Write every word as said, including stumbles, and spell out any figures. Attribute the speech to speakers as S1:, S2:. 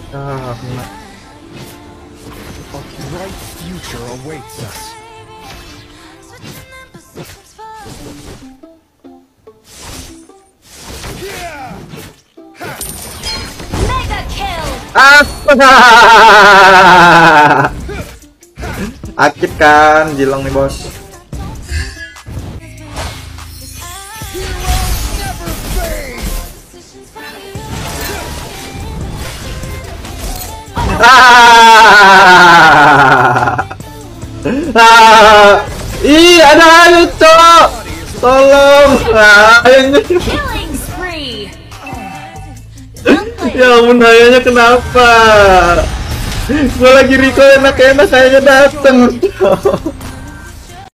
S1: Ah, kena.
S2: A bright future awaits us.
S3: Mega kill.
S1: Ah, aktif kan, Jilong nih bos. Ah, ah, ih ada ayo cok, tolong, ah, ayo.
S3: Killing spree.
S1: Ya ampun, ayahnya kenapa? Gue lagi recall enak-enak kayaknya dateng.